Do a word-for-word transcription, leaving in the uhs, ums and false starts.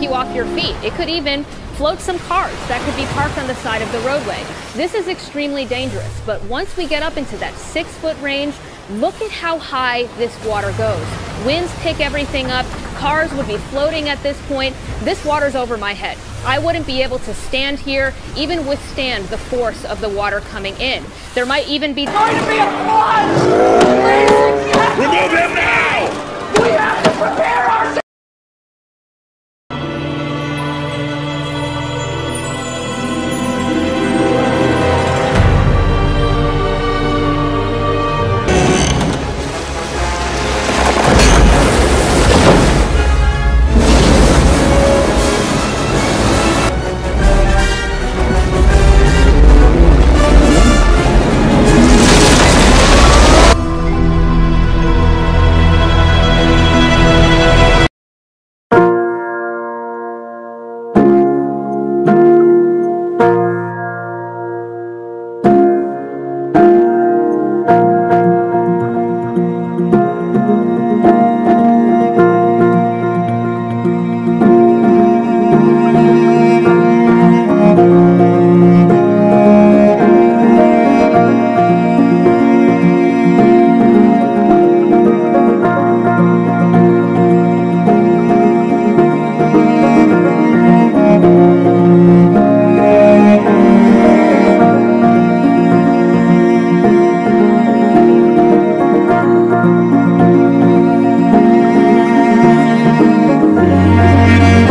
you off your feet. It could even float some cars that could be parked on the side of the roadway. This is extremely dangerous, but once we get up into that six foot range, look at how high this water goes. Winds pick everything up, cars would be floating at this point. This water's over my head. I wouldn't be able to stand here, even withstand the force of the water coming in. There might even be going to be a flood! Remove him now! We have to prepare ourselves! Remove